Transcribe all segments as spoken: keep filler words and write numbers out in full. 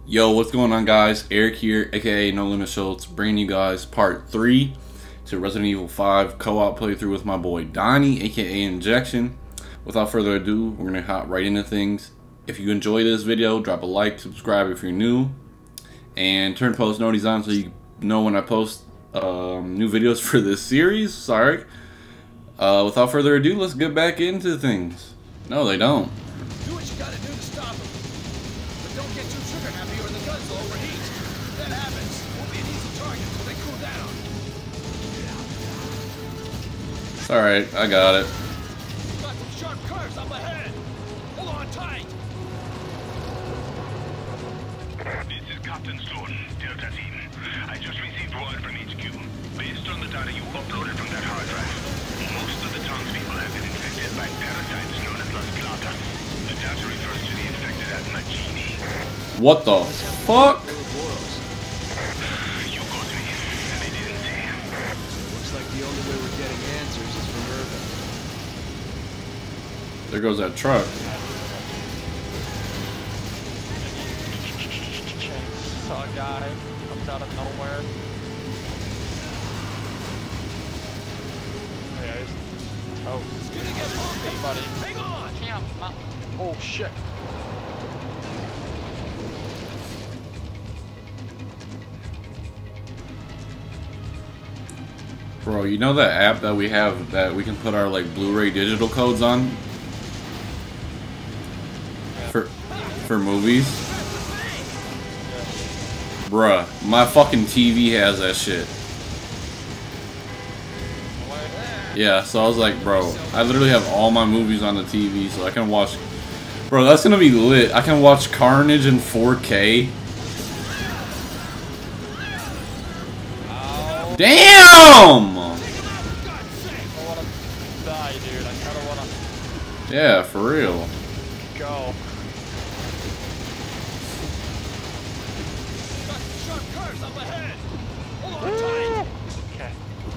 Yo, what's going on, guys? Eric here, aka No Limit Schultz, bringing you guys part three to Resident Evil five co-op playthrough with my boy Donnie, aka Injection. Without further ado, we're gonna hop right into things. If you enjoy this video, drop a like, subscribe if you're new, and turn post notifications on so you know when I post um, new videos for this series. Sorry. Uh, without further ado, let's get back into things. No, they don't. Do what you gotta do to stop them. But don't get too trigger happy or the guns will overheat. If that happens, it won't be an easy target until they cool down. It's alright, I got it. Got some sharp curves up ahead. Hold on tight. This is Captain Stone, Delta Team. I just received word from H Q. Based on the data you uploaded from that hard drive, most of the townspeople have been infected by parasites known as Las Plagas. The data refers to the infected as Magini. What the fuck? You got me, and I didn't say. Looks like the only way we're getting answers is from Urban. There goes that truck. Chainsaw guy comes out of nowhere. Yeah, he's toast. It's gonna get bumpy. Hey, buddy. Hang on. Can't not. Oh shit. Bro, you know that app that we have that we can put our like Blu-ray digital codes on? For for movies? Bruh, my fucking T V has that shit. Yeah, so I was like, bro, I literally have all my movies on the T V so I can watch. Bro, that's gonna be lit. I can watch Carnage in four K. Damn! I wanna die, dude. I kinda wanna Yeah, for real. go. Got some sharp curves up ahead. Hold on tight. Okay.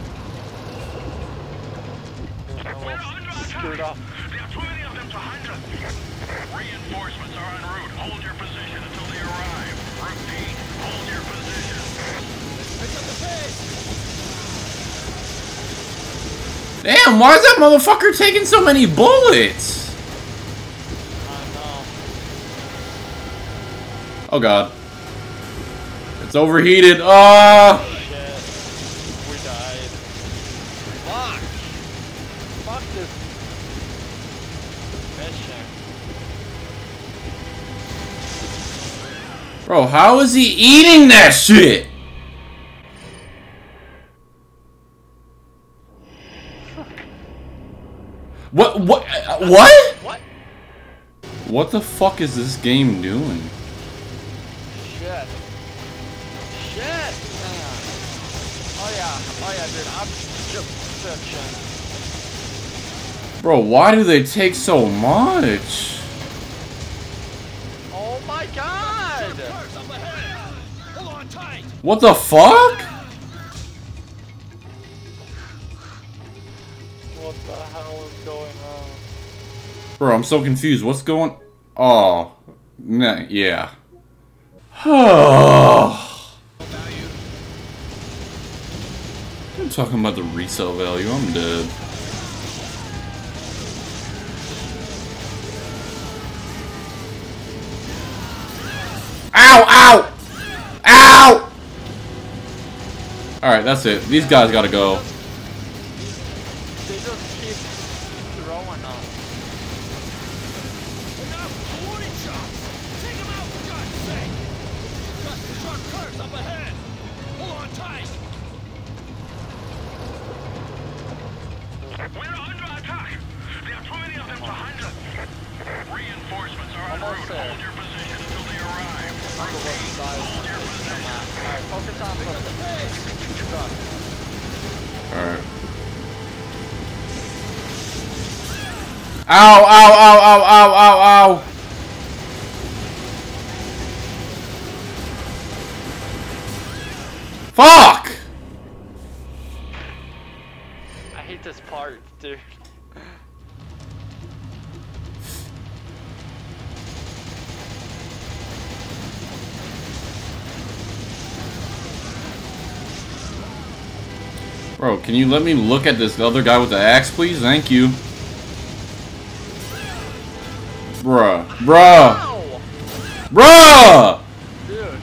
We're under Screwed attack. up. There are too many of them to handle. Reinforcements are en route. Hold your position until they arrive. Repeat, hold your position. Pick up the pace. Damn, why is that motherfucker taking so many bullets? I know. Oh god. It's overheated. Ah! Shit. We died. Fuck. Fuck this mission. Bro, how is he eating that shit? What? What? uh, What? What? What the fuck is this game doing? Shit. Shit. Man. Oh yeah. Oh yeah, dude. I'm just searching. Bro, why do they take so much? Oh my god. Curves up ahead. Hold on tight. What the fuck? What the hell is going on? Bro, I'm so confused. What's going? Oh, nah, yeah. I'm talking about the resale value. I'm dead. Ow! Ow! Ow! All right, that's it. These guys gotta go. They just keep throwing us. Enough warning shots. Take them out for God's sake. Got some sharp curves up ahead. Hold on tight. We're under attack. There are too many of them to handle. Reinforcements are en Almost route. there. Hold your position until they arrive. I don't know what size Hold your this is. position. Alright, focus on the Pace. truck. All right. Ow! Ow! Ow! Ow! Ow! Ow! Ow! Fuck! I hate this part, dude. Bro, can you let me look at this other guy with the axe, please? Thank you. Bruh. Bruh. Ow! Bruh! Dude.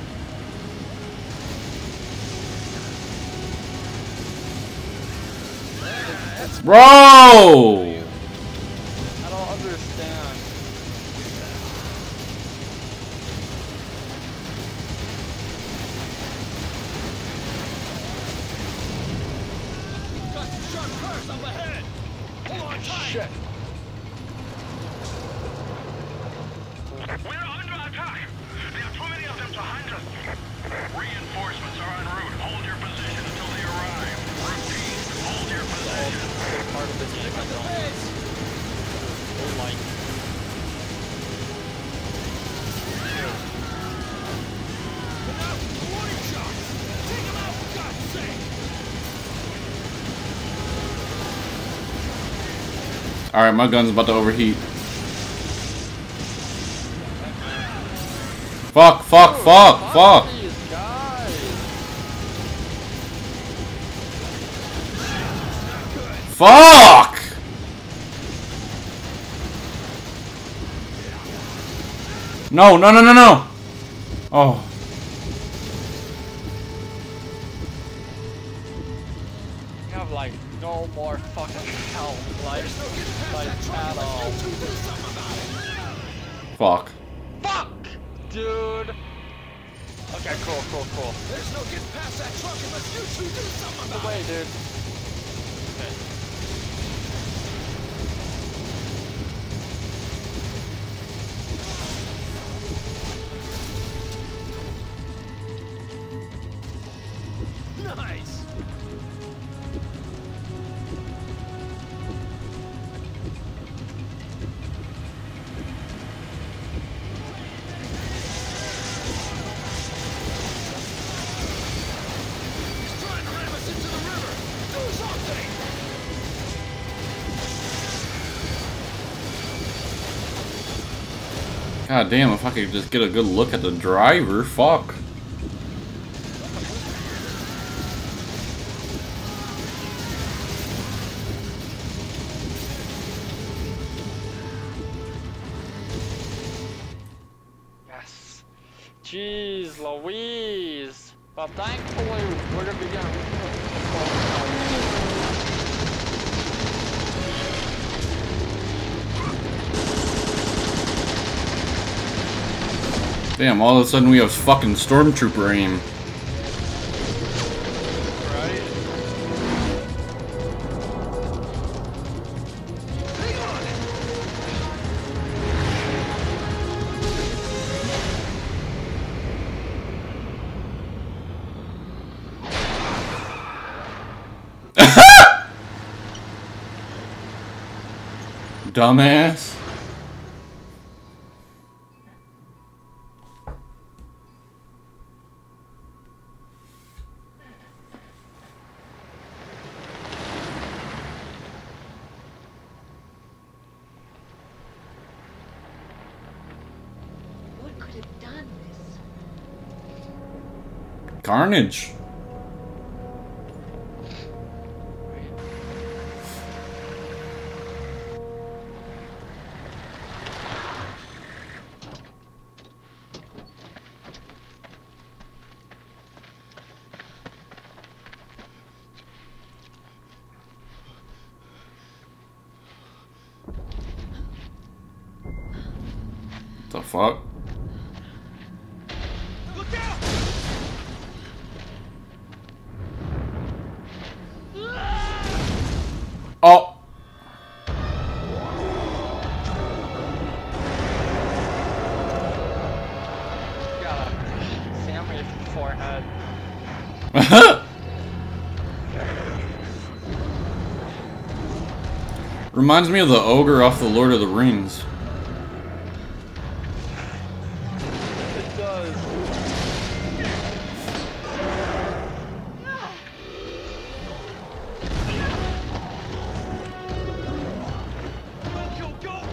Bro! I don't understand. Got some sharp cars up ahead. Hold on tight. Shit. We're under attack. There are too many of them to handle. Reinforcements are en route. Hold your position until they arrive. Repeat, hold your position. They're part of this Got the zone. pace. Oh my. Look out. Warning shots. Take them out for God's sake. Alright, my gun's about to overheat. Fuck, fuck, fuck, fuck! These guys. Fuck! No, no, no, no, no! Oh. You have like no more fucking health, like, like at all. Fuck. Fuck, dude. Okay, cool, cool, cool. There's no getting past that truck unless you two do something Get about away, it. dude. Okay. Nice. He's trying to ram us into the river. Do something. God damn, if I could just get a good look at the driver, fuck. Yes. Jeez Louise. But thankfully, we're gonna be getting. Damn, all of a sudden we have fucking stormtrooper aim. Right? Hang on. Dumbass. What could have done this? Carnage. The fuck? Look out! Oh! Got a Sammy forehead. Reminds me of the ogre off the Lord of the Rings. It does. Go, go, go!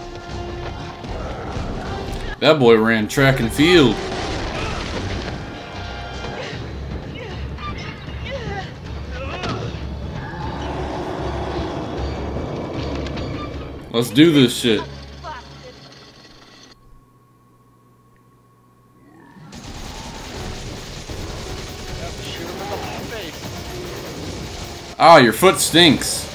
That boy ran track and field. Let's do this shit. Shoot him in the face. Ah, your foot stinks.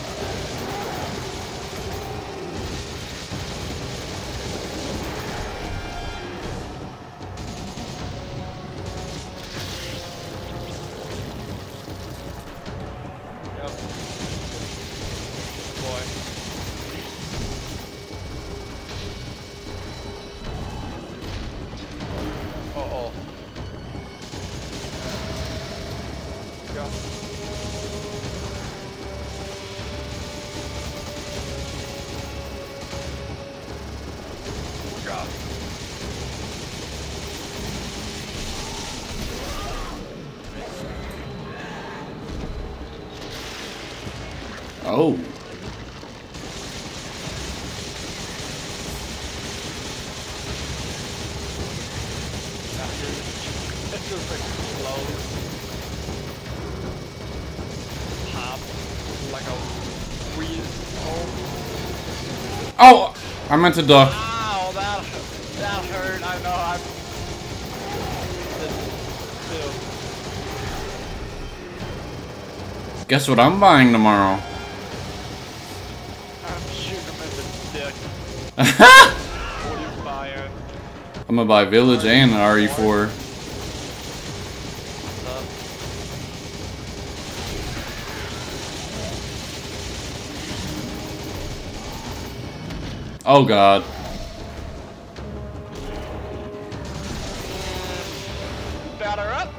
Yep. Boy. Uh-oh. Go. God. Oh. It just explodes. Pop. Like a weed. Oh. Oh! I meant to duck. Ow, that, that hurt. I know, I'm... Too. Guess what I'm buying tomorrow? I'm shooting him in the dick. What are you buying? I'm gonna buy Village and R E four. Oh god. Batter up.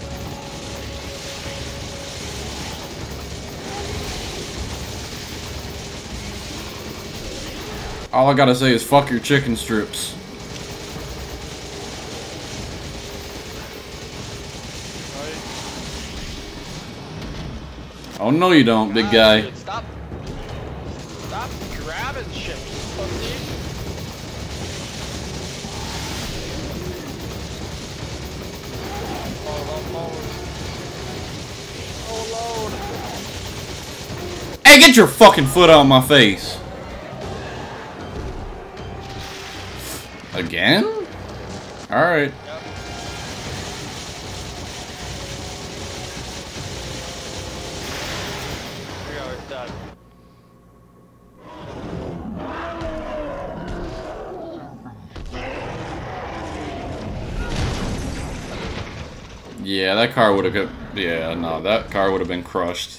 All I gotta say is fuck your chicken strips. Oh no you don't, big guy. Stop. Stop grabbing shit, pussy. Oh, load. Hey, get your fucking foot out of my face. Again? Alright. Yep. We are done. Yeah, that car would have got. Yeah, no, that car would have been crushed.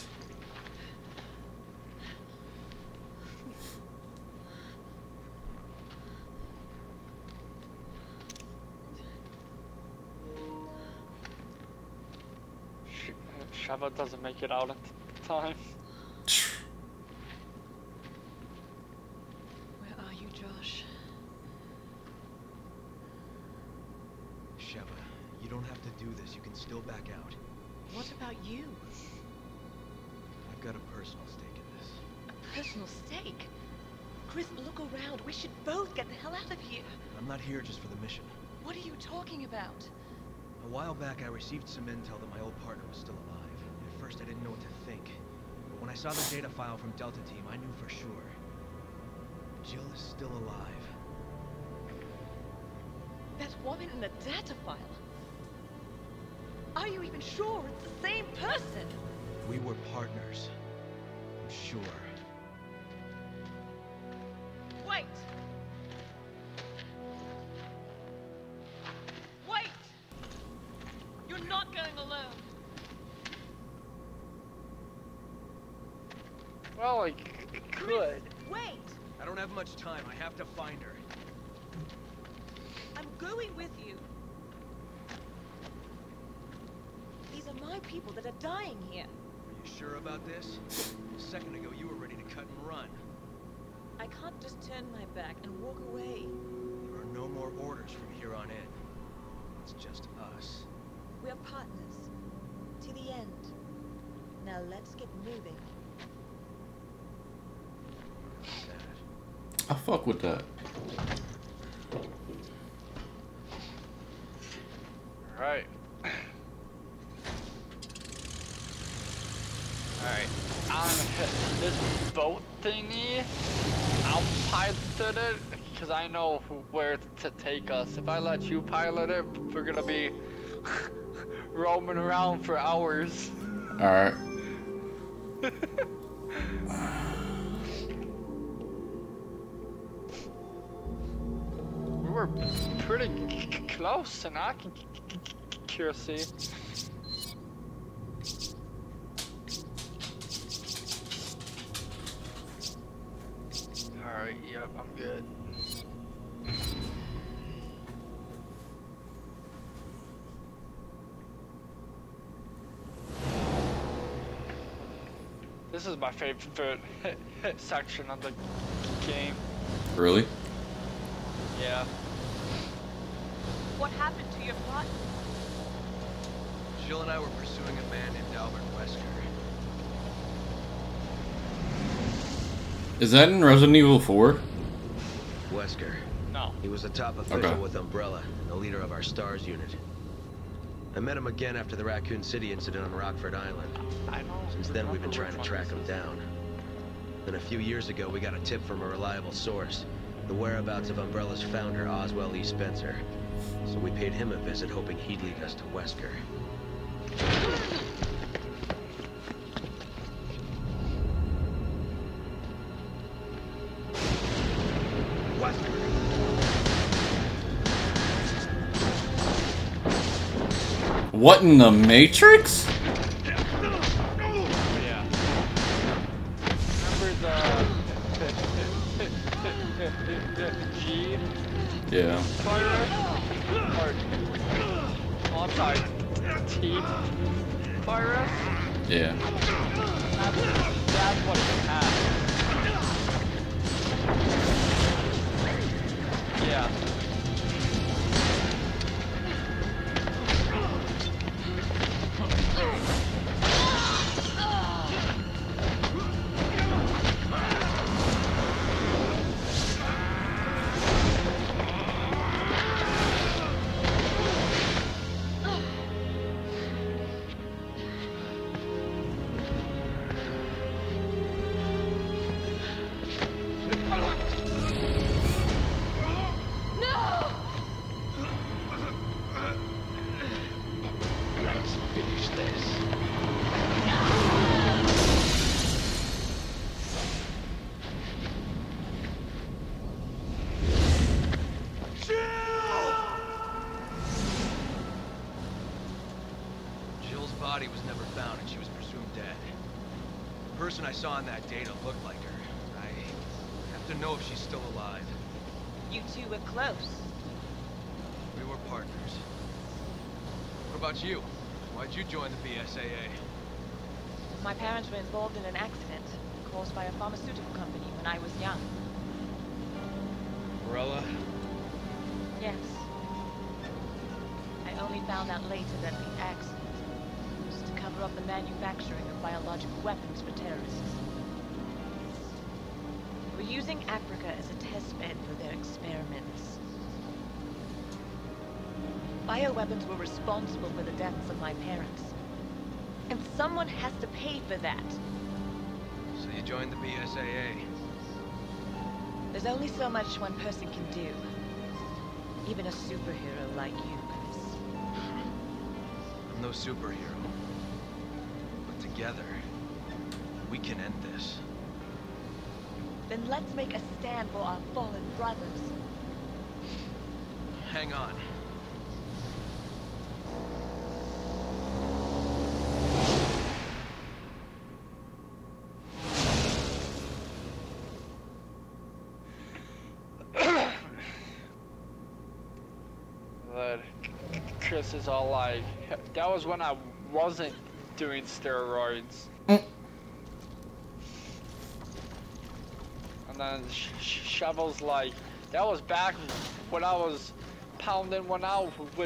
Shava doesn't make it out at the time. Where are you, Josh? Sheva, you don't have to do this. You can still back out. What about you? I've got a personal stake in this. A personal stake? Chris, look around. We should both get the hell out of here. I'm not here just for the mission. What are you talking about? A while back, I received some intel that my old partner was still alive. At first, I didn't know what to think. But when I saw the data file from Delta Team, I knew for sure. Jill is still alive. That woman in the data file. Are you even sure it's the same person? We were partners. I'm sure. Wait! Wait! You're not going alone. Well, I c- could. Wait! I don't have much time. I have to find her. I'm going with you. These are my people that are dying here. Are you sure about this? A second ago, you were ready to cut and run. I can't just turn my back and walk away. There are no more orders from here on in. It's just us. We're partners. To the end. Now let's get moving. I fuck with that. Alright. Alright. On this boat thingy, I'll pilot it because I know where to take us. If I let you pilot it, we're gonna be roaming around for hours. All right. We were pretty close in accuracy. Alright, yep, I'm good. This is my favorite section of the game. Really? Yeah. What happened to your plot? Jill and I were pursuing a man named Albert Wesker. Is that in Resident Evil four? Wesker. No. He was a top official Okay. with Umbrella and the leader of our STARS unit. I met him again after the Raccoon City incident on Rockford Island. I know. Since then, we've been remember trying to which track one him this is. down. Then a few years ago, we got a tip from a reliable source. The whereabouts of Umbrella's founder, Oswell E. Spencer. So we paid him a visit, hoping he'd lead us to Wesker. What in the Matrix? Yeah. Remember the G Yeah. virus? Or oh, I'm sorry, T virus? Yeah. That's, that's what it had. Yeah. Let's finish this. Jill's body was never found and she was presumed dead. The person I saw in that data looked like her. I have to know if she's still alive. You two were close. We were partners. What about you? Why'd you join the B S A A? My parents were involved in an accident caused by a pharmaceutical company when I was young. Umbrella? Yes. I only found out later that the accident was to cover up the manufacturing of biological weapons for terrorists. They were using Africa as a test bed for their experiments. Bioweapons were responsible for the deaths of my parents. And someone has to pay for that. So you joined the B S A A? There's only so much one person can do. Even a superhero like you, Chris. I'm no superhero. But together, we can end this. Then let's make a stand for our fallen brothers. Hang on. But Chris is all like, that was when I wasn't doing steroids. Mm. And then Sh Sh Shovel's like, that was back when I was pounding one out with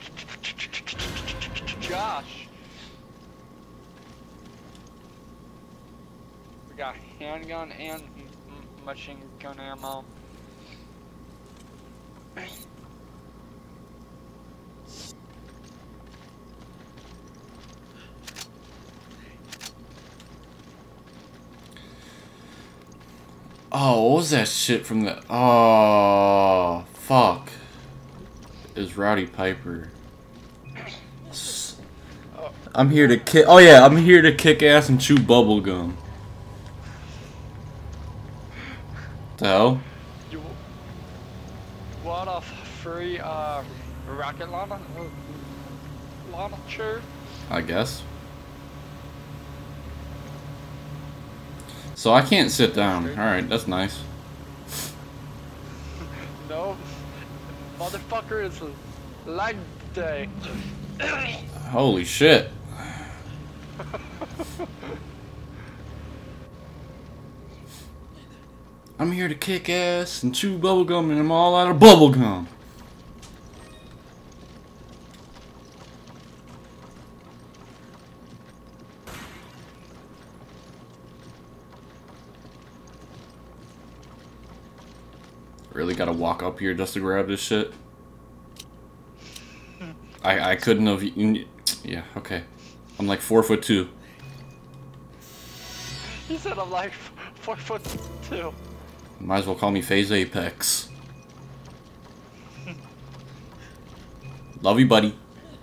Josh. We got handgun and machine gun ammo. Oh, what was that shit from the... Oh, fuck. Is Roddy Piper. I'm here to kick... Oh, yeah, I'm here to kick ass and chew bubble gum. The hell? You want a free uh, rocket launcher? Launcher? I guess. So I can't sit down. Alright, that's nice. No. Motherfucker, it's leg day. Holy shit. I'm here to kick ass and chew bubblegum and I'm all out of bubblegum. Really gotta walk up here just to grab this shit? I, I couldn't have... Yeah, okay. I'm like four foot two. He said I'm like four foot two. Might as well call me Phase Apex. Love you, buddy.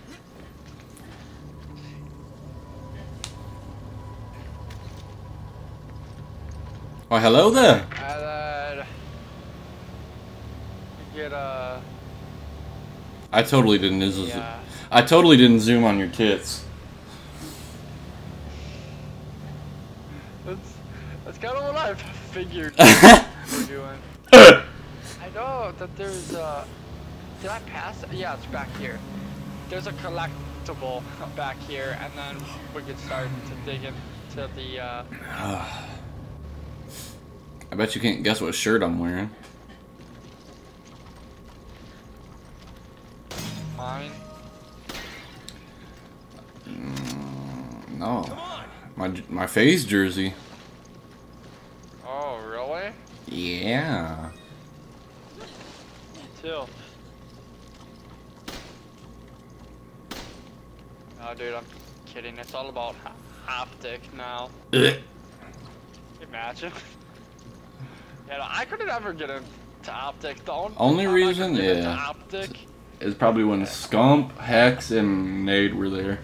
Oh, hello there. And then you get a. I totally didn't. Yeah. I totally didn't zoom on your tits. That's that's kind of what I figured we're doing. I know that there's uh. Did I pass? Yeah, it's back here. There's a collectible back here, and then we can start to dig into the. Uh, I bet you can't guess what shirt I'm wearing. mine. Mm, no. My my Phase jersey. Oh, really? Yeah. Too. No, dude, I'm kidding. It's all about optic now. Ugh. Imagine. Yeah, no, I couldn't ever get into optic. The only, Only time reason, I could get yeah. into optic. It's probably when Scump, Hex, and Nade were there.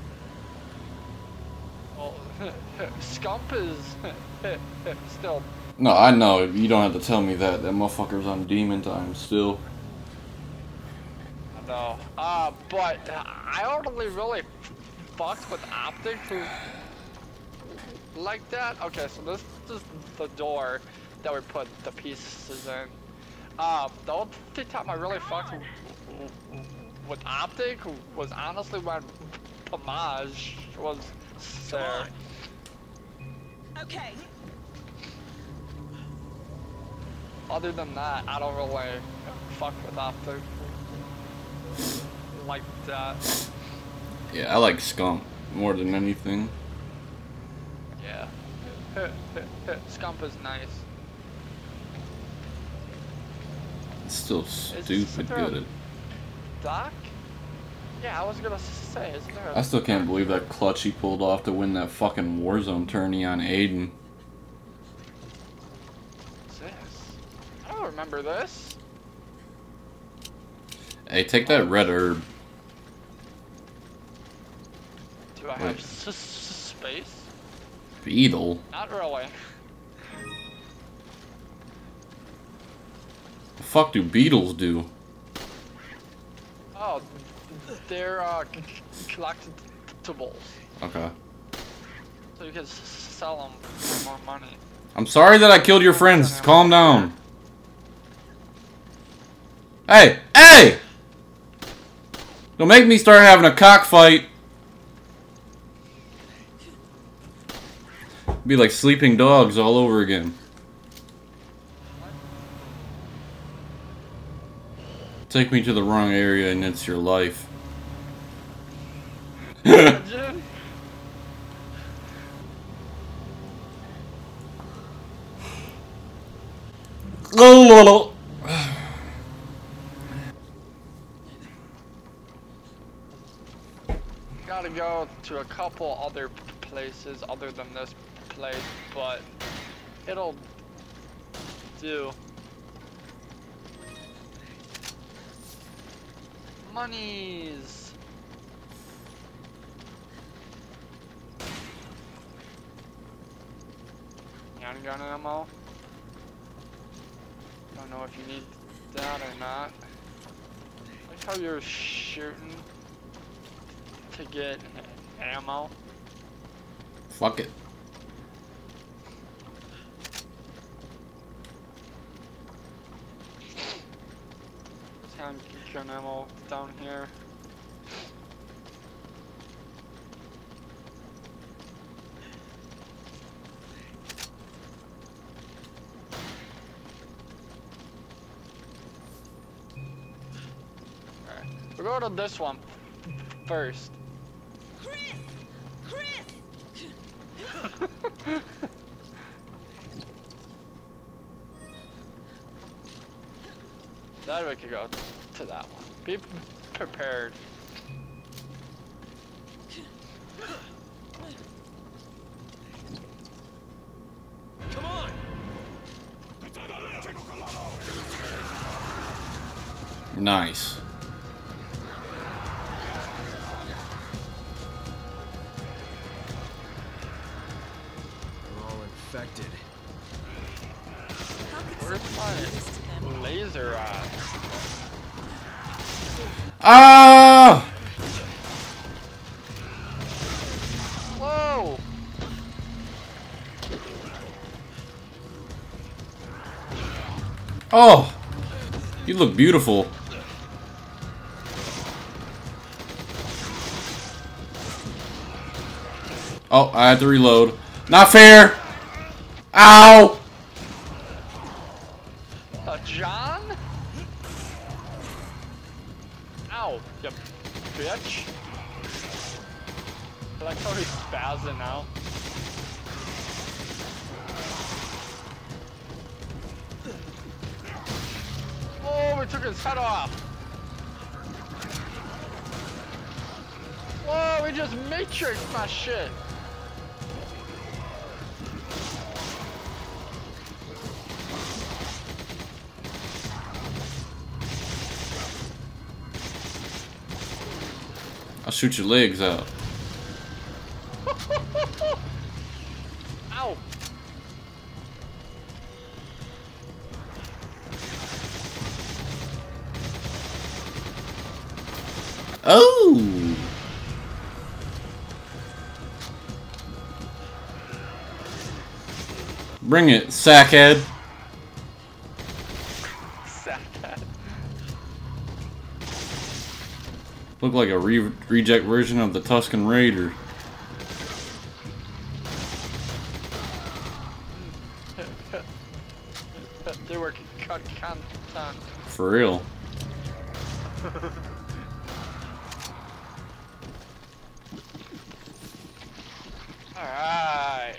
Well, Scump is still. No, I know. You don't have to tell me that. That motherfucker's on demon time still. I know. Uh, but I only really fucked with optic who like that. Okay, so this is the door that we put the pieces in. Uh, the only time I really fucked with optic was honestly when Pomage was there. Okay. Other than that, I don't really fuck with optic like that. Yeah, I like Scump more than anything. Yeah. Scump is nice. It's still stupid good. Doc? Yeah, I was gonna say, isn't there a I still can't believe that clutch he pulled off to win that fucking Warzone tourney on Aiden. What's this? I don't remember this. Hey, take that red herb. Do I have s s space? Beetle? Not really. The fuck do beetles do? Oh, they're uh, c collectibles. Okay. So you can s sell them for more money. I'm sorry that I killed your friends. Calm down. Hey! Hey! Don't make me start having a cockfight. Be like sleeping dogs all over again. Take me to the wrong area and it's your life. Imagine. Oh, Gotta go to a couple other places other than this place, but it'll do. Monies. Handgun ammo. Don't know if you need that or not. Like how you're shooting to get ammo. Fuck it. Handgun ammo down here. Alright, we'll go to this one first. Chris! Chris! Then we could go to that one. Be prepared. Come on! Nice. They're all infected. Where's my laser at? Ah! Whoa! Oh! You look beautiful. Oh, I had to reload. Not fair! Ow! Uh, John? Ow, you bitch. I like how he's spazzing now. Oh, we took his head off. Whoa, we just matrixed my shit. I'll shoot your legs out. Ow. Oh! Bring it, sackhead. Sackhead. Look like a re reject version of the Tusken Raider. They were cut content. For real. Alright.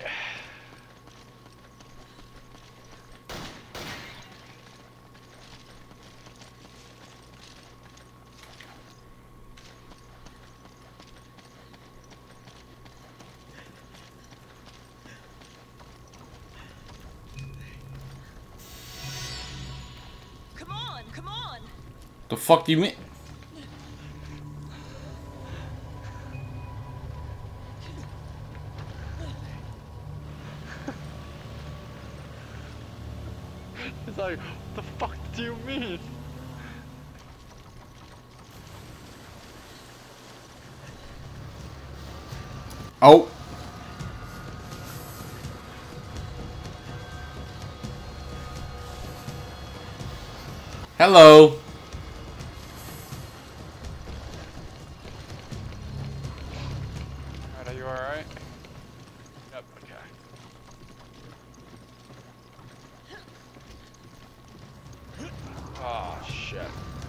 Come on, come on! The fuck do you mean? He's like, what the fuck do you mean? Oh. Hello. Alright, are you alright? Yep, okay. Oh, shit.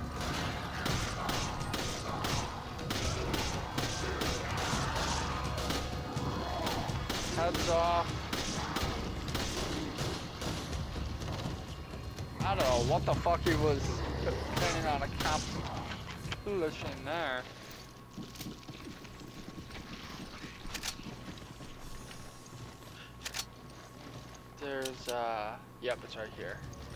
Heads off. I don't know what the fuck he was planning on accomplishing there. There's, uh, yep, it's right here.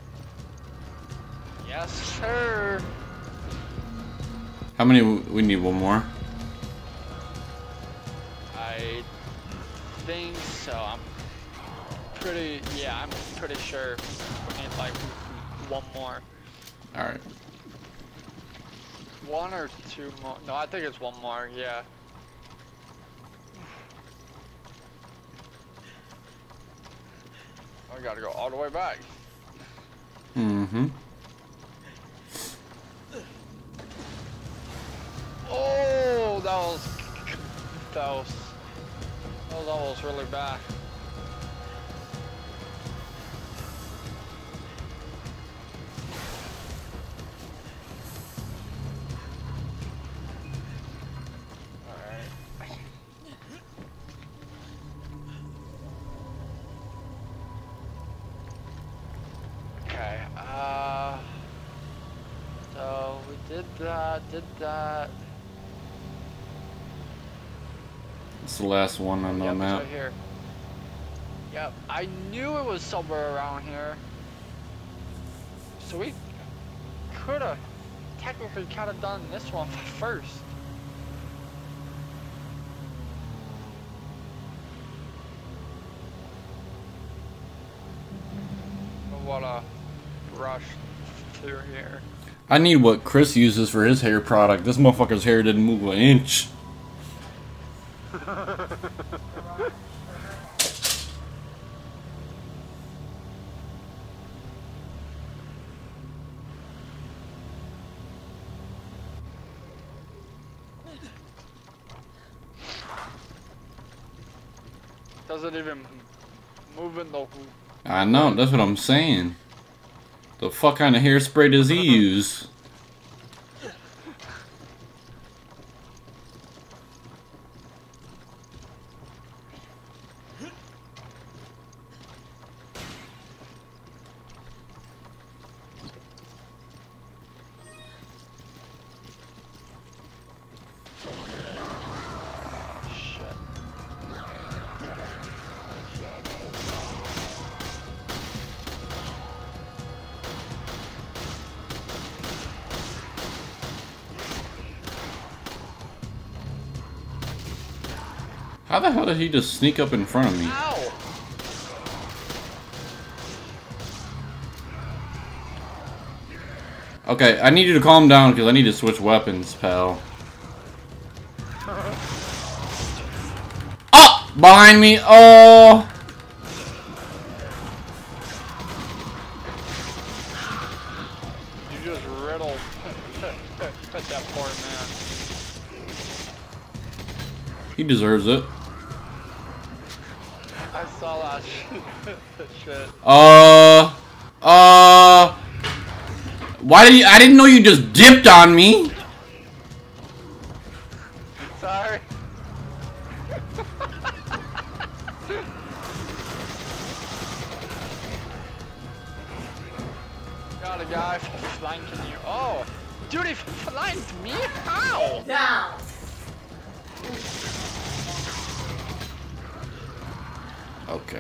Yes, sir. How many? We need one more. I think so. I'm pretty, yeah, I'm pretty sure we need like one more. Alright. One or two more. No, I think it's one more, yeah. I gotta go all the way back. Mm-hmm. Oh, that was, that was, that was almost really bad. Alright. Okay, uh, so we did that, did that. It's the last one on the Yep, it's map. right here. Yep, I knew it was somewhere around here. So we could have technically kind of done this one first. I wanna rush through here. I need what Chris uses for his hair product. This motherfucker's hair didn't move an inch. Doesn't even move in the... I know, that's what I'm saying. The fuck kind of hairspray does he use? How the hell did he just sneak up in front of me? Ow! Okay, I need you to calm down because I need to switch weapons, pal. Oh! Behind me! Oh! You just riddled that poor man. He deserves it. I saw that shit. Uh... Uh... Why did you... I didn't know you just dipped on me! Sorry. Got a guy flanking you. Oh! Dude, he flanked me? How? Down. Okay.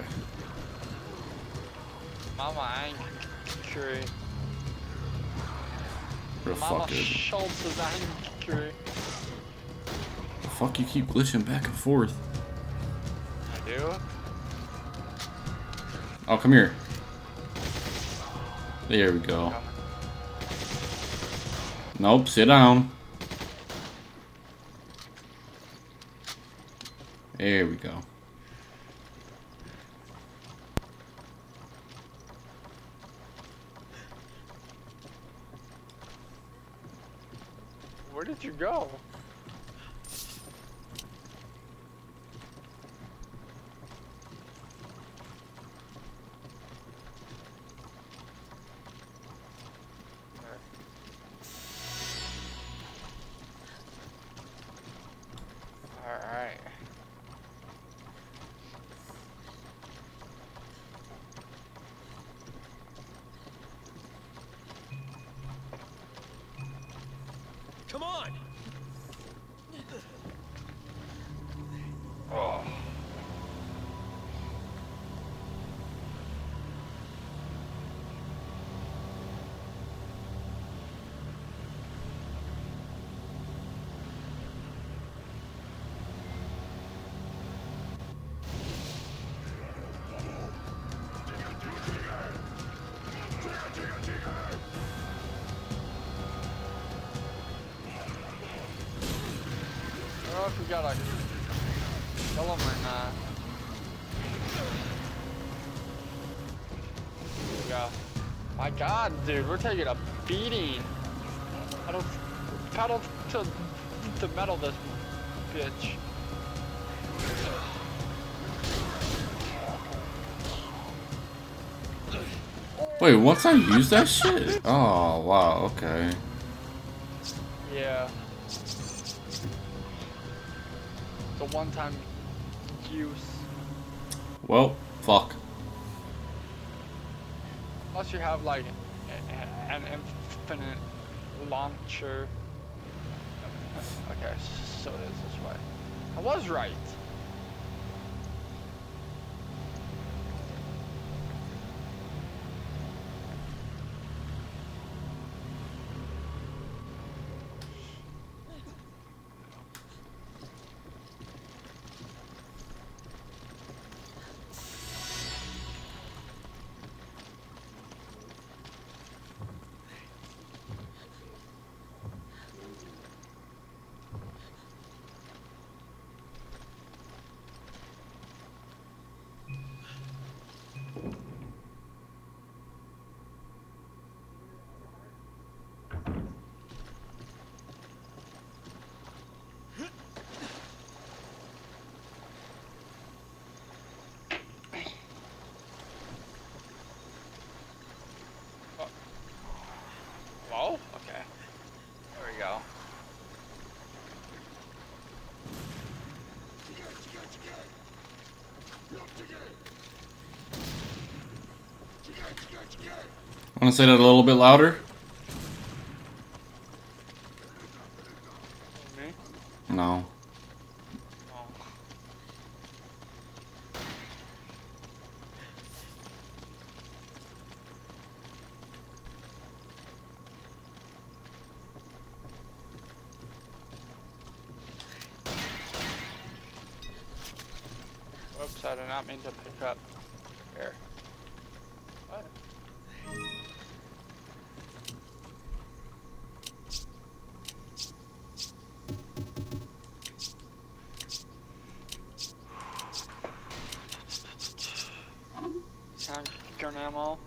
Mama, I ain't angry. Real Mama fuck it. Schultz is angry. The fuck you keep glitching back and forth? I do? Oh, come here. There we go. Coming. Nope, sit down. There we go. Where did you go? Alright. Come on! Oh. we gotta kill him or not. There we go. My God, dude, we're taking a beating. Pedal, pedal to to metal this bitch. Wait, once I use that shit? Oh, wow, okay. Yeah. The one-time use. Well, fuck. Unless you have like a- an infinite launcher. Okay, so it is this way. I was right. Oh, okay. There we go. Want to say that a little bit louder? Me? No. Oh. Whoops, I did not mean to pick up. Here. What? Gun ammo.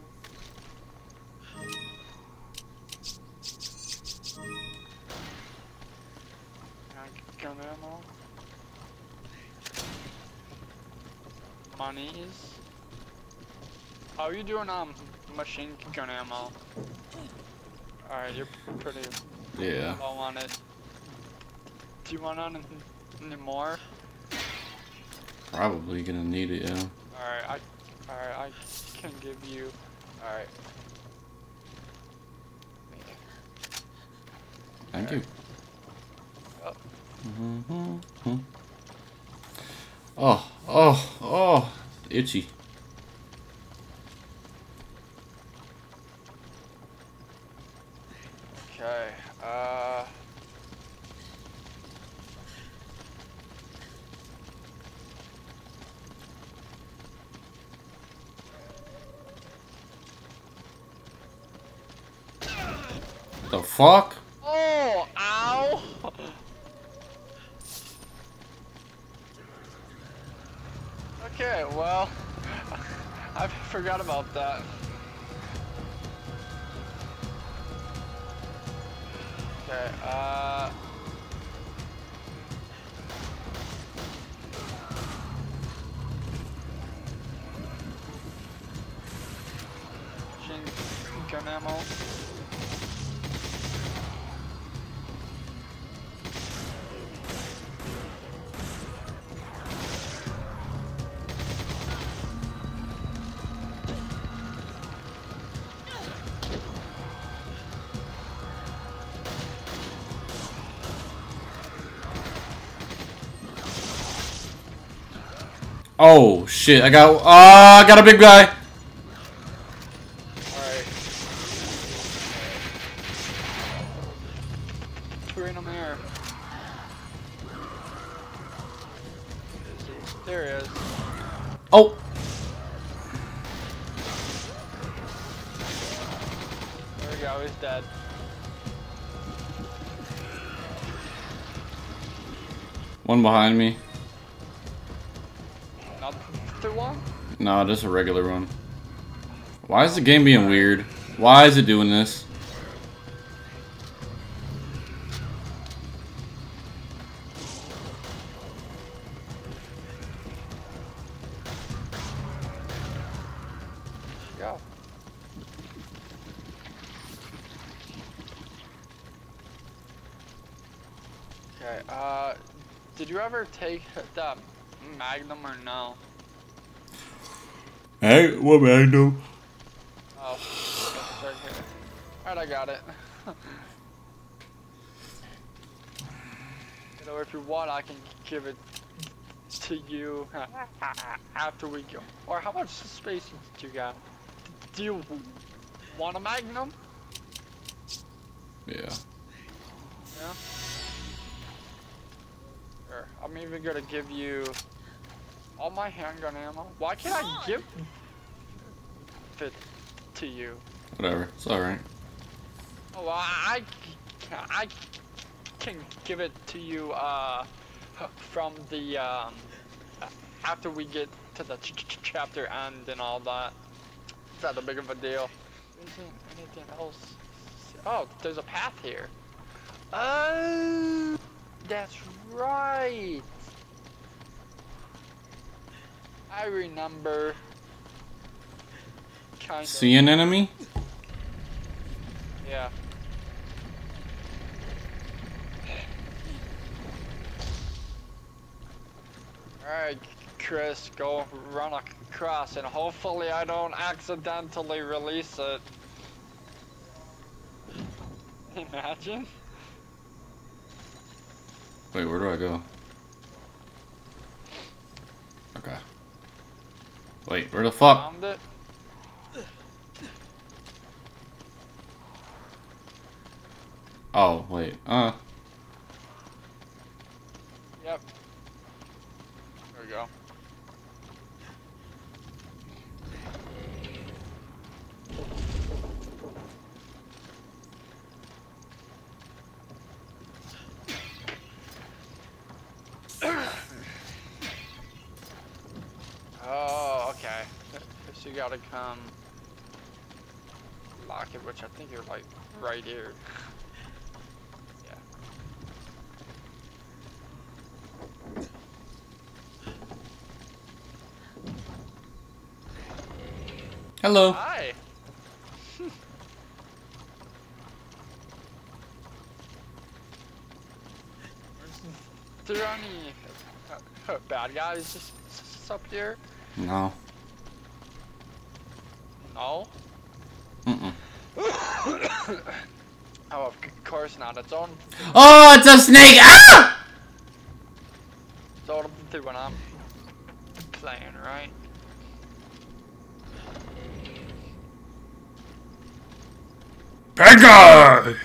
Gun ammo. Monies. How are you doing um machine gun ammo? Alright, you're pretty Yeah. low on it. Do you want any, any more? Probably gonna need it, yeah. Alright, I alright, I can give you alright. Thank you. Oh. Mm-hmm. Oh, oh, oh, itchy. Okay, uh... The fuck? Oh, ow! Okay, well, I forgot about that. Okay, uh... machine gun ammo. Oh shit! I got. Ah, uh, I got a big guy. Alright. Bring him here. There he is. Oh. There we go, he's dead. One behind me. Another one? No, just a regular one. Why is the game being weird? Why is it doing this? Go. Okay, uh, did you ever take the Magnum or no? Hey, what Magnum? Oh, it's right here. Alright, I got it. You know, if you want, I can give it to you after we go. Or how much space do you got? Do you want a Magnum? Yeah. Yeah. Sure. I'm even gonna give you all my handgun ammo. Why can't I give it to you? Whatever. It's alright. Oh, I, I, I can give it to you uh, from the um, after we get to the ch ch chapter end and all that. It's not that big of a deal. Isn't anything else? Oh, there's a path here. Oh, that's right. I remember. Kind of. See an enemy? Yeah. Alright, Chris, go run across and hopefully I don't accidentally release it. Imagine? Wait, where do I go? Okay. Wait, where the fuck? Found it? Oh, wait. Uh. Yep. There we go. Oh, okay. So you gotta come lock it, which I think you're like right here. Yeah. Hello. Hi. Is there any uh, bad guys just, just up here? No. No? Mm-mm. Oh, of course not. It's on. Oh, it's a snake! Ah! It's all through when I'm playing, right? Bad guy! There's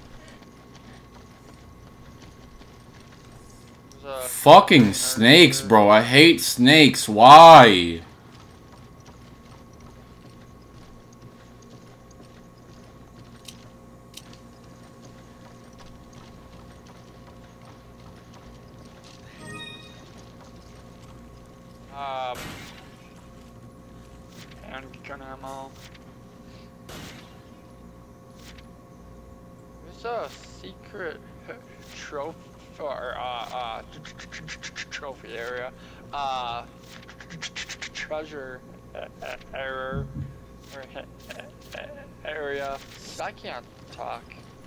a- Fucking snakes, bro. I hate snakes. Why? Um, handgun ammo. There's a secret trophy or uh, uh, trophy area. Uh, treasure error area. I can't talk.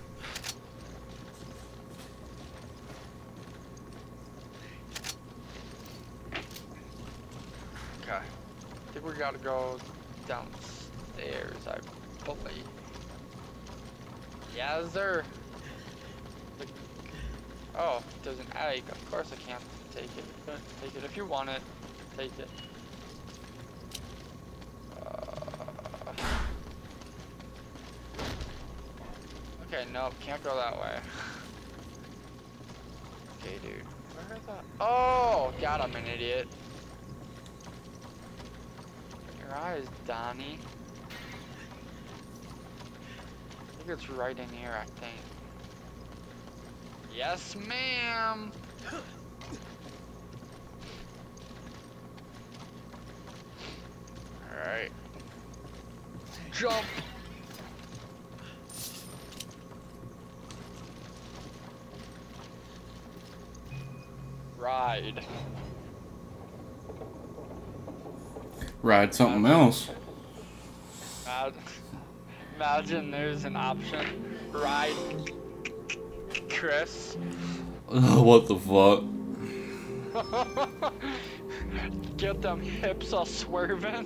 Okay. I think we gotta go downstairs, I believe. Yeah, is there... Oh, there's an egg. Of course I can't take it. Take it if you want it. Take it. Uh... Okay, nope, can't go that way. Okay, dude. Where is that? Oh, God, I'm an idiot. Your eyes, Donnie. I think it's right in here, I think. Yes, ma'am. jump. Ride. Ride something else. Imagine, imagine there's an option. Ride Chris. What the fuck? Get them hips all swerving.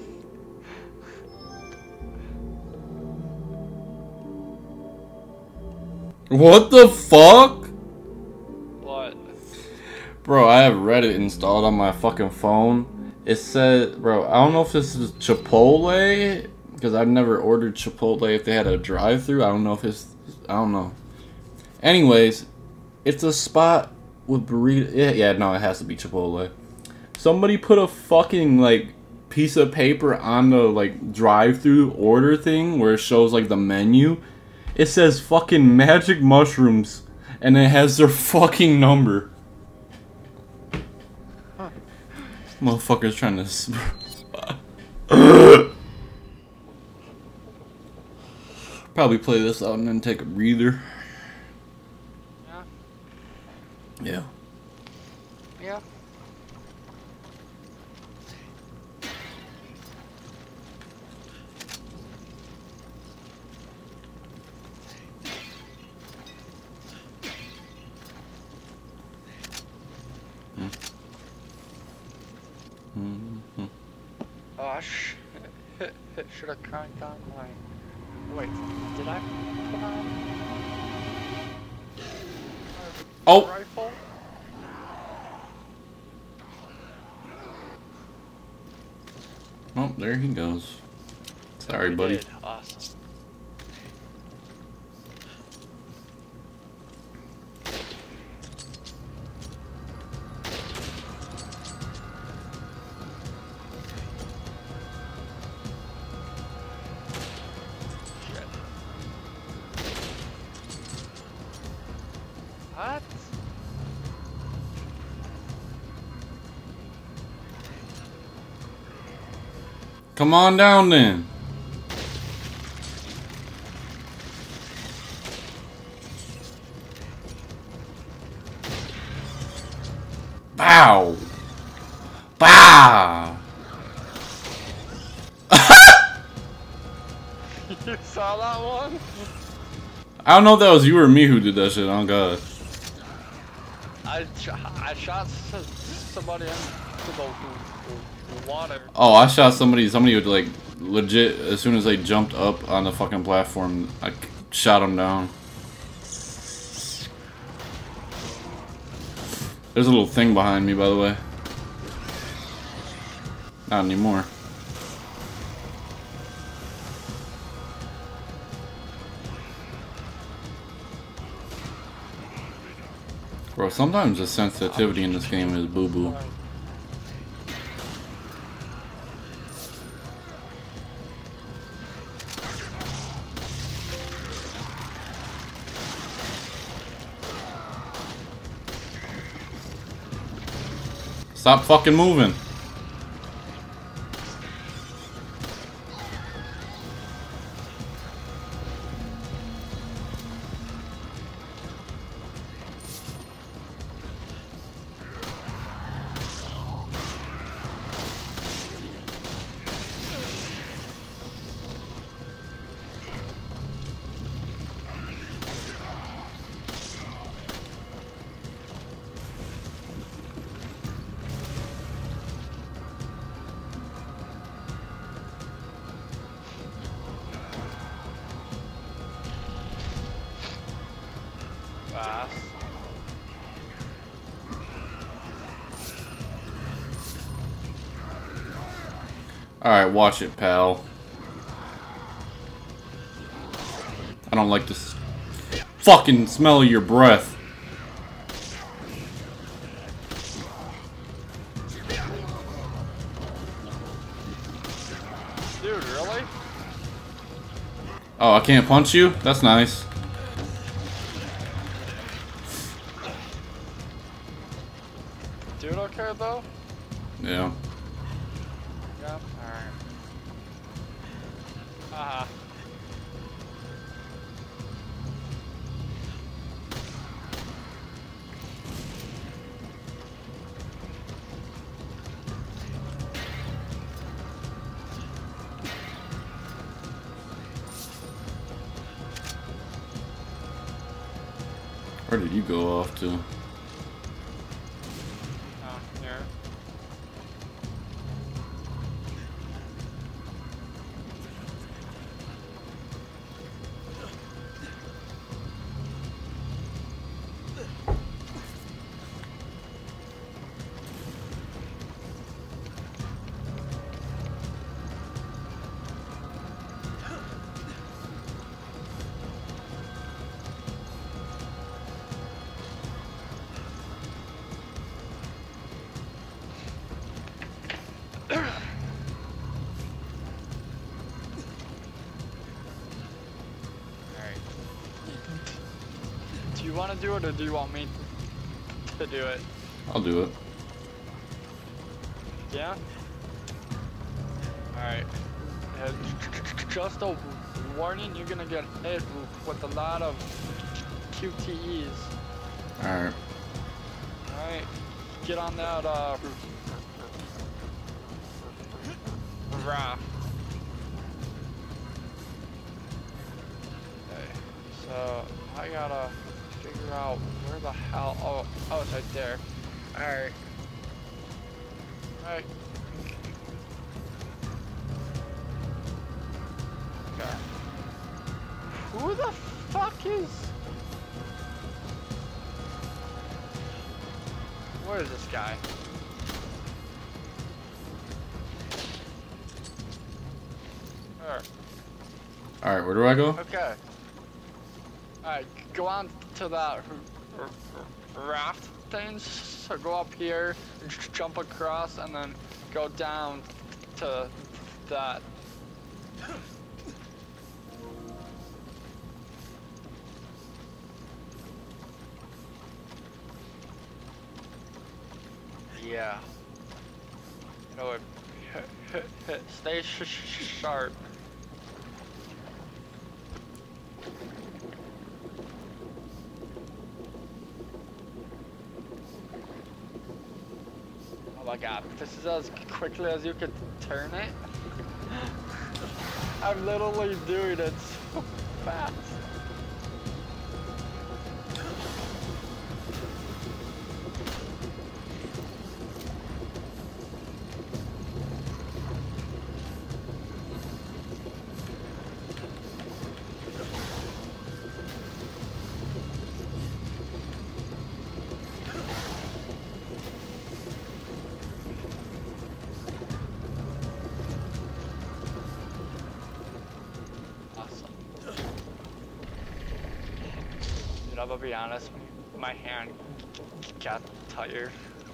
What the fuck? What? Bro, I have Reddit installed on my fucking phone. It said, bro, I don't know if this is Chipotle, because I've never ordered Chipotle if they had a drive-thru. I don't know if it's, I don't know. Anyways, it's a spot with burrito. Yeah, yeah, no, it has to be Chipotle. Somebody put a fucking, like, piece of paper on the, like, drive-thru order thing where it shows, like, the menu. It says fucking magic mushrooms, and it has their fucking number. Huh. Motherfucker's trying to. Probably play this out and then take a breather. Yeah. Yeah. Yeah. Mm-hmm. Oh, sh should have cranked on my. Wait, did I put on Oh! rifle? Oh, there he goes. Sorry, We buddy. did. Awesome. What? Come on down then. Bow. Bow. You saw that one? I don't know if that was you or me who did that shit. Oh god. I, sh I shot s somebody into the, the water. Oh, I shot somebody. Somebody would like legit. As soon as they jumped up on the fucking platform, I shot them down. There's a little thing behind me, by the way. Not anymore. Bro, sometimes the sensitivity in this game is boo-boo. Stop fucking moving. Fast. Alright, watch it, pal. I don't like this fucking smell of your breath. Dude, really? Oh, I can't punch you? That's nice. Dude, okay though? Yeah. Yeah? Alright. Haha. Where did you go off to? Down here. Do you want to do it, or do you want me to do it? I'll do it. Yeah? Alright. Uh, just a warning, you're gonna get hit with a lot of Q T Es. Alright. Alright. Get on that, uh... raft. Okay. So, I gotta figure out where the hell... Oh, oh, it's right there. Alright. Alright. Okay. Who the fuck is... Where is this guy? There. Alright, where do I go? Okay. Alright, go on to that r- r- raft thing. So go up here, j- jump across, and then go down to that. Yeah. You know what? Stay sh sh sharp. Oh my god, this is as quickly as you can turn it. I'm literally doing it so fast. Dude, I'm gonna be honest, my hand got tired.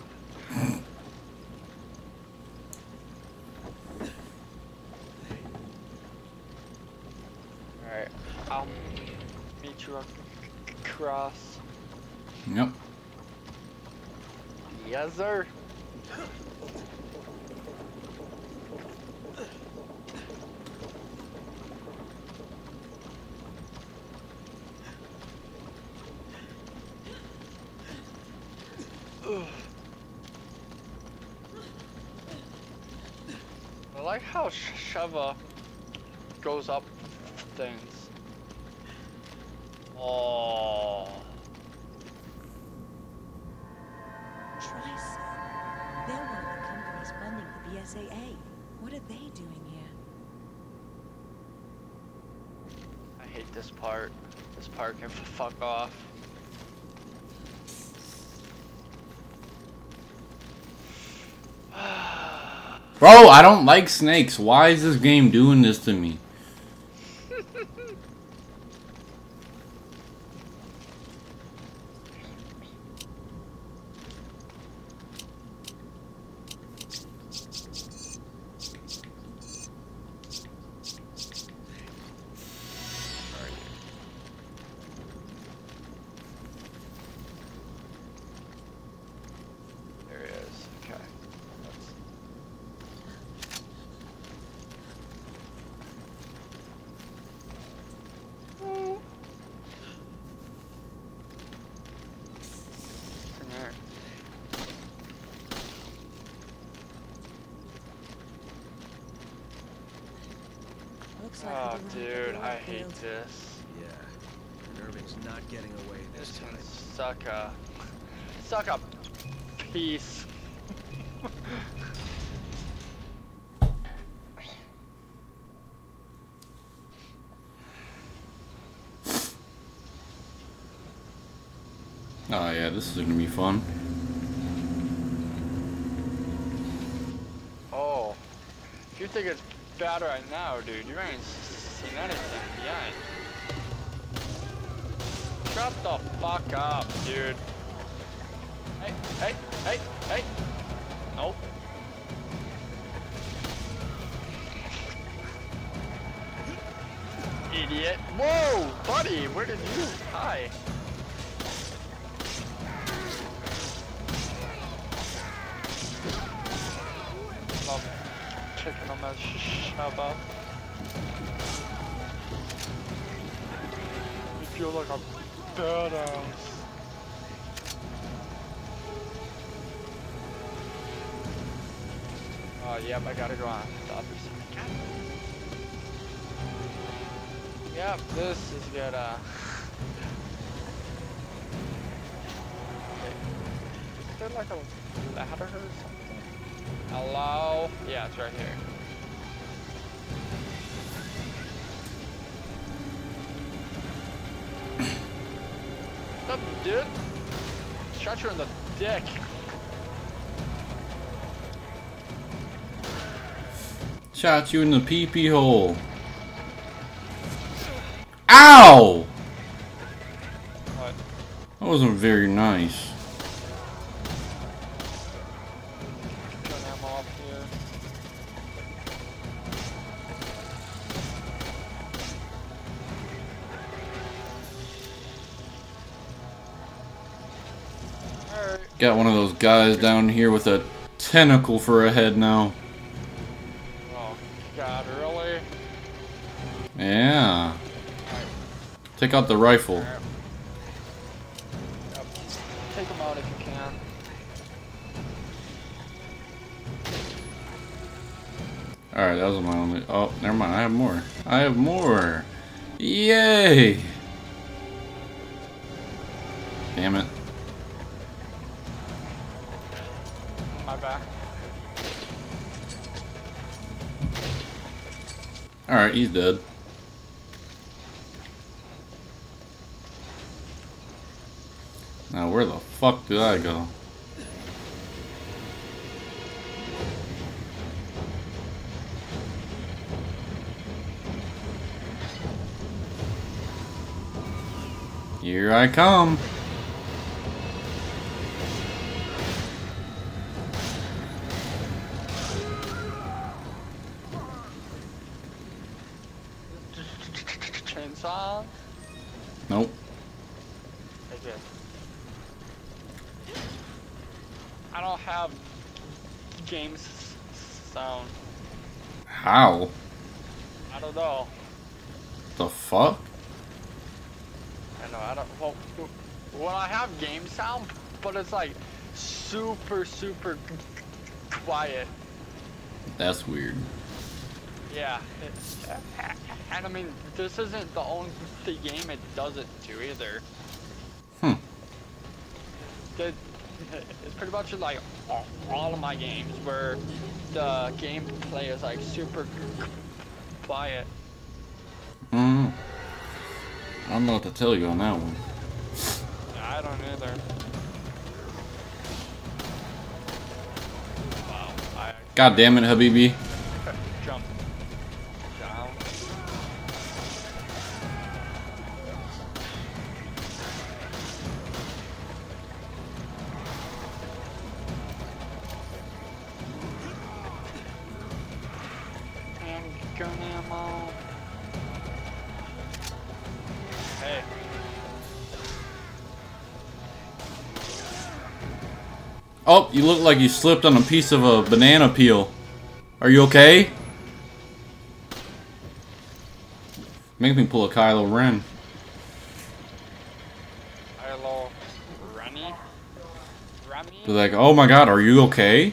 Alright, I'll meet you across. Yep. Yes, sir. I like how Sh Sheva goes up things. Oh. Trice. They're one of the companies funding the B S A A. What are they doing here? I hate this part. This part can fuck off. Bro, I don't like snakes. Why is this game doing this to me? There it is. Okay. Come here. Looks like Oh, we didn't have dude, the I oil hate field. this. Yeah. Irving's not getting away this This time. can suck a suck a piece. Oh yeah, this is gonna be fun. Oh, if you think it's bad right now, dude, you ain't seen anything yet. Shut the fuck up, dude. Hey, hey, hey, hey. Nope. Idiot. Whoa, buddy, where did you? Hi. Love kicking him that shove up. You feel like a badass. Oh, yep, I gotta go on the other side. Yep, this is good, uh... Is there like a ladder or something? Hello? Yeah, it's right here. What's up, dude? Shot you in the dick. Shot you in the pee-pee hole. Ow! What? That wasn't very nice. Gun ammo off here. Alright. Got one of those guys down here with a tentacle for a head now. Oh, God, really? Yeah. Take out the rifle. Yep. Take them out if you can. Alright, that was my only... Oh, never mind. I have more. I have more. Yay! Damn it. My back. Alright, he's dead. Now where the fuck do I go? Here I come. Chainsaw? Nope. Okay. I don't have games sound. How? I don't know. The fuck? I know, I don't, well, well, I have game sound, but it's like super, super quiet. That's weird. Yeah, it's, and I mean, this isn't the only game it does it to either. Hmm. The, it's pretty much like all, all of my games where the gameplay is like super quiet. Hmm. I don't know what to tell you on that one. I don't either. Wow. I God damn it, Habibi. jump down. Handgun ammo. Hey. Oh, you look like you slipped on a piece of a banana peel. Are you okay? Make me pull a Kylo Ren. Kylo Renny? Remy? Be like, oh my god, are you okay?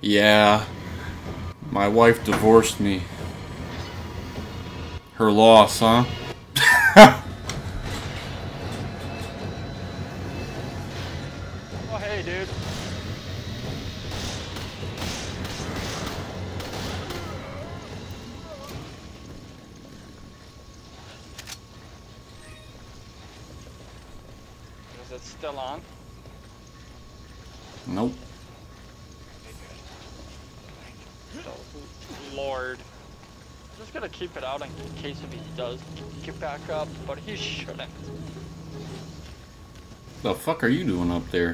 Yeah. My wife divorced me. Her loss, huh? Oh, hey, dude. Is it still on? Nope. Oh, Lord. I'm just gonna keep it out in case if he does get back up, but he shouldn't. The fuck are you doing up there?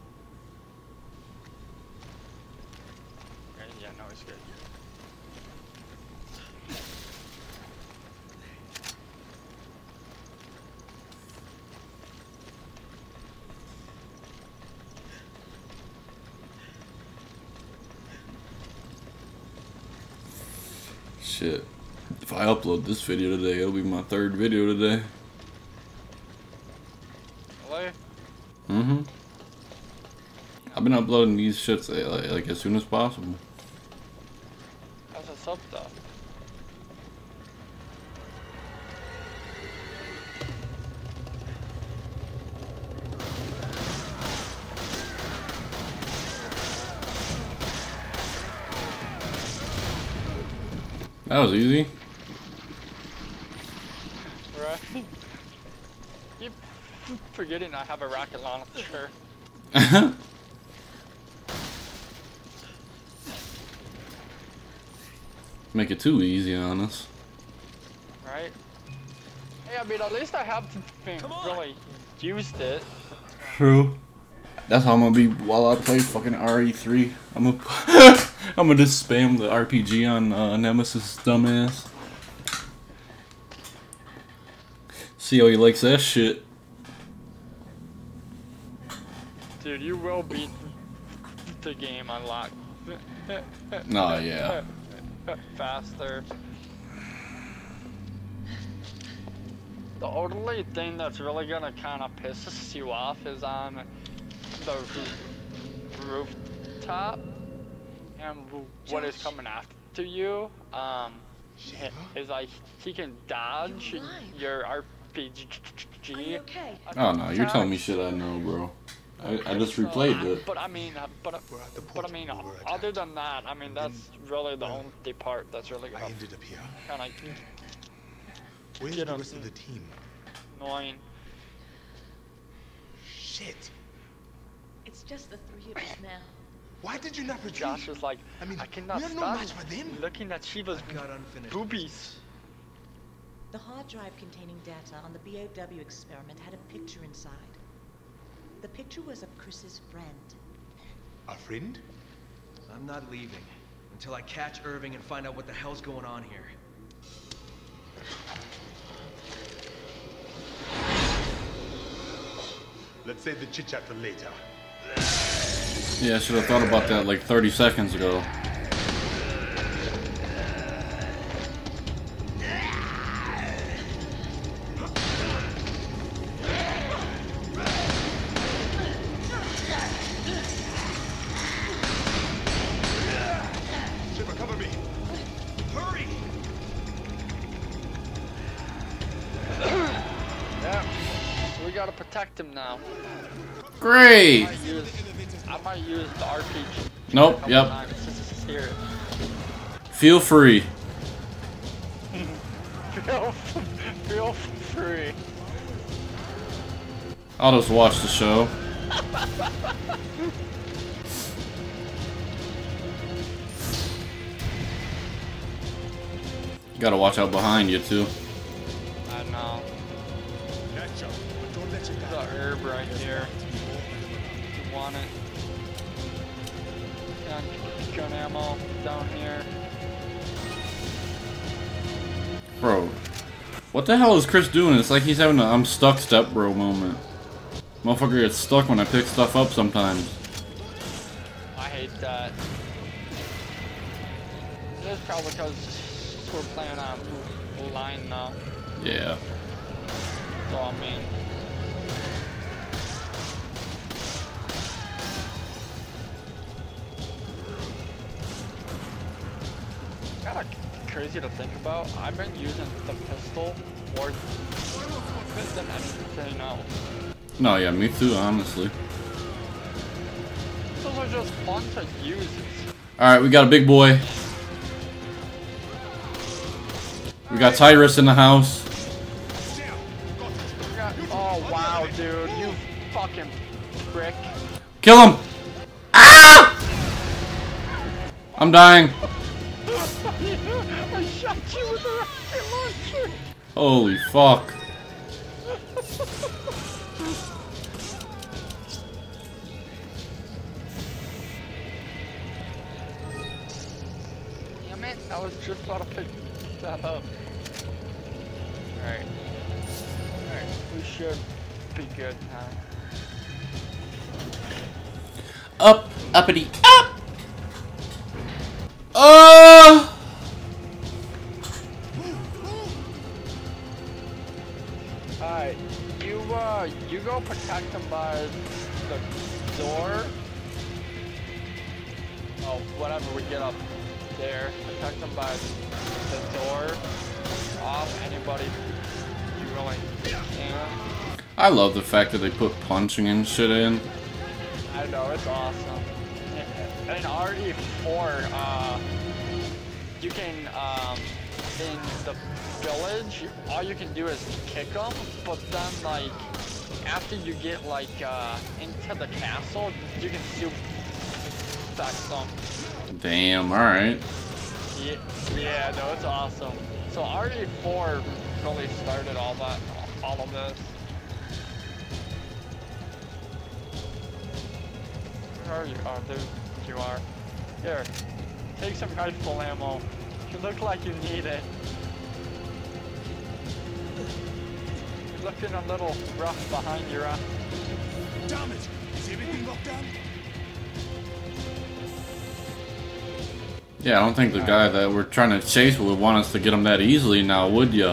Okay, yeah, no, it's good. Shit. If I upload this video today, it'll be my third video today. Really? Mm-hmm. I've been uploading these shits like, like as soon as possible. How's this up though? That was easy. Right? Keep forgetting I have a rocket launcher. Make it too easy on us. Right? Hey, I mean, at least I have really used it. True. That's how I'm gonna be while I play fucking R E three. I'm gonna, I'm gonna just spam the R P G on uh, Nemesis dumbass. See how he likes that shit. Dude, you will beat the game a lot. Nah, yeah. Faster. The only thing that's really gonna kind of piss you off is on the rooftop, and what is coming after you um is like he can dodge your R P G. Are you okay? Oh no, you're telling me shit I know, bro. I, I just replayed it. But I mean, uh, but but I mean, uh, other than that, I mean, that's really the only part that's really I ended up here. kind of Where's the rest of the team? annoying. Shit. It's just the three of us now. Why did you not retreat? Josh is like, I mean, I cannot we are no stop match for them. looking at Shiva's I've got unfinished boobies. business. The hard drive containing data on the B O W experiment had a picture inside. The picture was of Chris's friend. A friend? I'm not leaving until I catch Irving and find out what the hell's going on here. Let's save the chit-chat for later. Yeah, I should have thought about that like thirty seconds ago. Shiva, cover me. Hurry! Yeah, so we gotta protect him now. Great! I might use, I might use the R P G. Nope, a couple yep. times just to hear it. Feel free. Feel, feel free. I'll just watch the show. You gotta watch out behind you too. I know. Catch up, but don't let you The down. herb right here. You want it? Gun, gun ammo down here. Bro, what the hell is Chris doing? It's like he's having a I'm stuck step bro moment. Motherfucker gets stuck when I pick stuff up sometimes. I hate that. It's probably because we're playing on line now. Yeah. So I mean. crazy to think about? I've been using the pistol more than anything else. No, yeah, me too, honestly. Those are just fun to use. Alright, we got a big boy. We got Tyrus in the house. Oh wow, dude, you fucking prick. Kill him! Ah! I'm dying. I shot you with a rocket launcher. Holy fuck. Damn it, I was just about to pick that up. Alright. Alright, we should be good now. Up, uppity, up! Oh! Alright, you uh, you go protect them by the door. Oh, whatever, we get up there. Protect them by the door. Off anybody you really can. I love the fact that they put punching and shit in. I know, it's awesome. In R E four, uh, you can, um, in the village, all you can do is kick them, but then, like, after you get, like, uh, into the castle, you can suplex them. Damn, alright. Yeah, yeah, no, it's awesome. So R E four really started all that, all of this. Where are you? Oh, there you are. Here, take some rifle ammo. You look like you need it. You're looking a little rough behind your eye. Damn it! Is everything locked down? Yeah, I don't think the guy that we're trying to chase would want us to get him that easily now, would ya?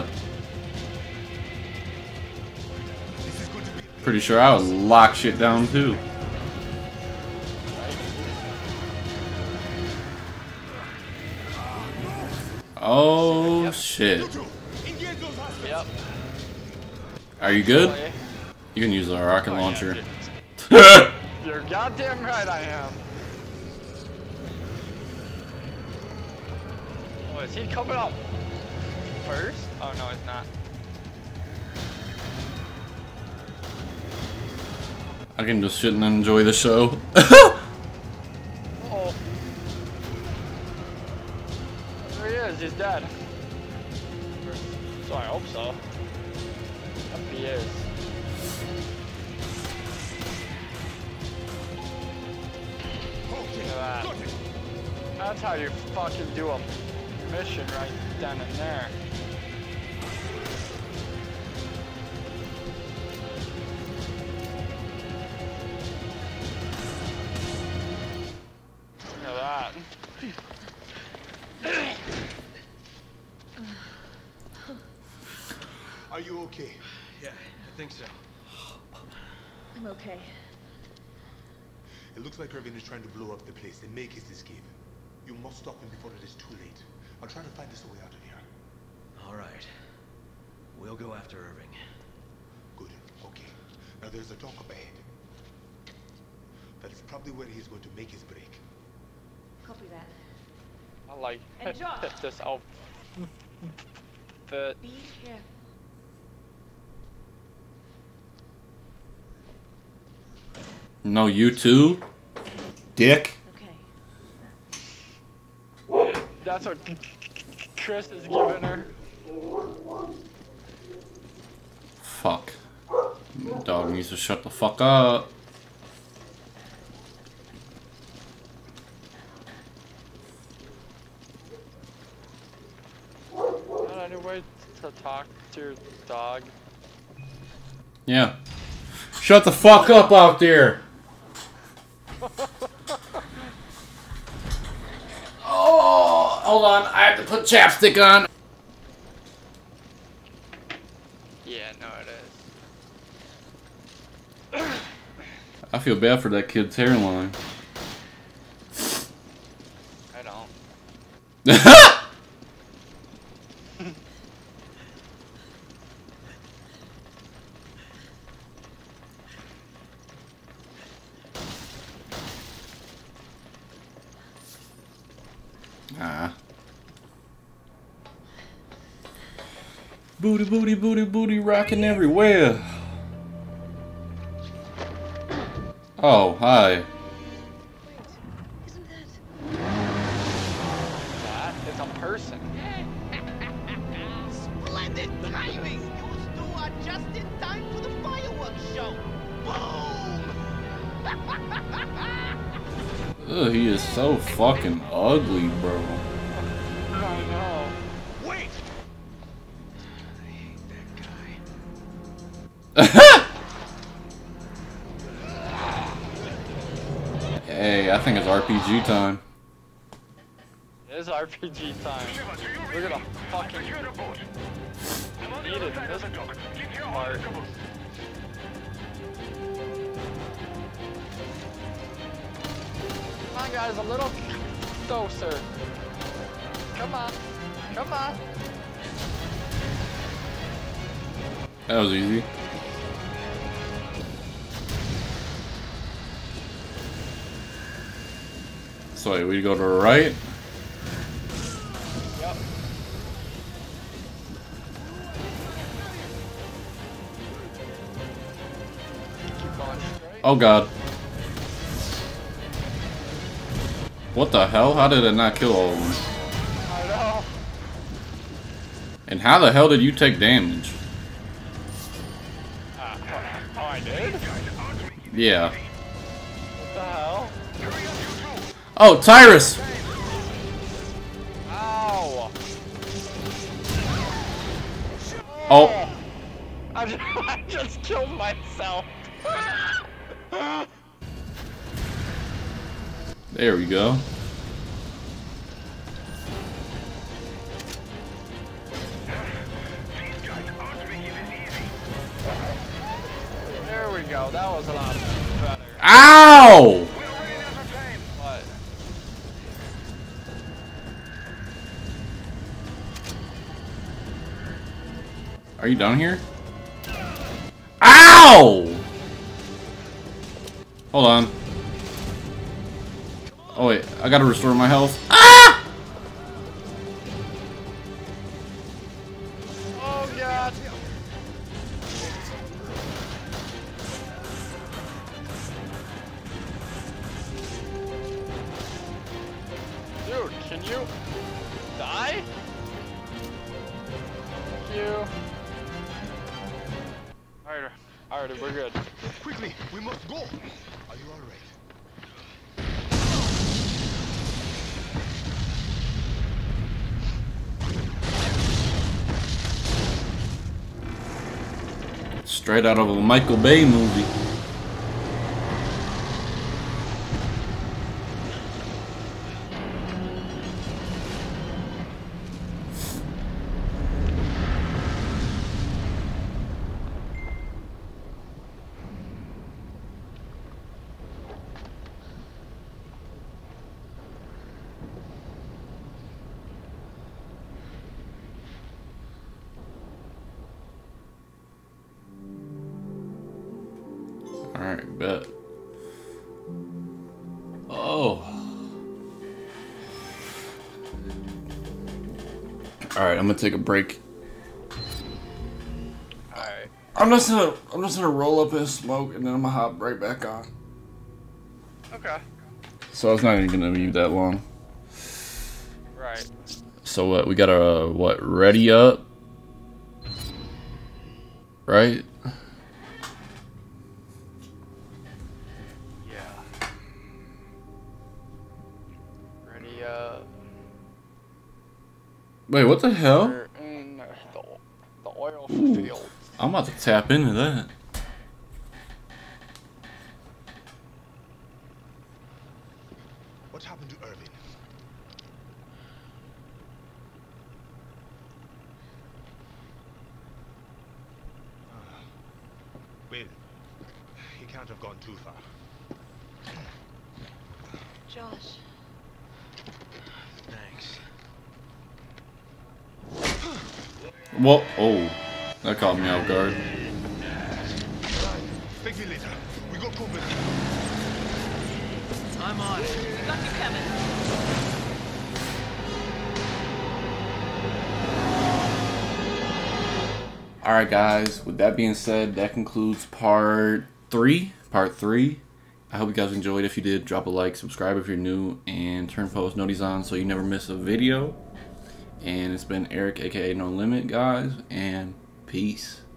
Pretty sure I would lock shit down too. Oh Yep. shit. Yep. Are you good? You can use a rocket Oh, yeah, launcher. yeah. You're goddamn right I am. Oh, is he coming up first? Oh no, he's not. I can just sit and enjoy the show. Oh. There he is, he's dead. So I hope so. Yep, he is. Look at that. That's how you fucking do a mission right then and there. Look at that. Are you okay? Yeah, I think so. I'm okay. It looks like Irving is trying to blow up the place and make his escape. You must stop him before it is too late. I'll try to find us a way out of here. All right. We'll go after Irving. Good. Okay. Now there's a dock up ahead. That's probably where he's going to make his break. Copy that. I like And Josh. this outfit. Be careful. No, you too? Dick. Okay. That's what Chris is giving her. Fuck. Dog needs to shut the fuck up. Not any way to talk to your dog. Yeah. Shut the fuck up out there. Oh, hold on. I have to put chapstick on. Yeah, no, it is. I feel bad for that kid's hairline. I don't. Ah. Booty, booty, booty, booty, rocking everywhere. Oh, hi. That is a person. Splendid timing! You two are just in time for the fireworks show! Boom! Ugh, he is so fucking ugly, bro. I know. Wait! Hey, I think it's R P G time. It is R P G time. We're gonna fucking need it in this part. Come on, guys, a little closer. Come on. Come on. That was easy. So wait, we go to the right? Yep. Keep going straight. Oh god. What the hell? How did it not kill all of them? I know. And how the hell did you take damage? Uh, oh, I did? Yeah. What the hell? Oh, Tyrus! Ow! Oh. I just, I just killed myself. There we go. There we go. That was a lot better. Ow! What? Are you down here? Ow! Hold on. Oh wait, I gotta restore my health. Ah! Oh god. Dude, can you die? Thank you. Alright, alright, we're good. Quickly, we must go. Are you all right? Straight out of a Michael Bay movie. Alright, bet. Oh. Alright, I'm gonna take a break. Alright. I'm just gonna I'm just gonna roll up and smoke and then I'm gonna hop right back on. Okay. So it's not even gonna be that long. Right. So what, we gotta uh, what, ready up? Right? Wait, what the hell? We're in the, the oil Ooh, field. I'm about to tap into that. What happened to Irving? Ah. Well, he can't have gone too far. Josh. Thanks. Whoa, oh, that caught me off guard. Thank you later. We got covered. I'm on it. We got you, Kevin. Alright guys, with that being said, that concludes part three. Part three. I hope you guys enjoyed. If you did, drop a like, subscribe if you're new, and turn post notifications on so you never miss a video. And it's been Eric, aka No Limit, guys, and peace.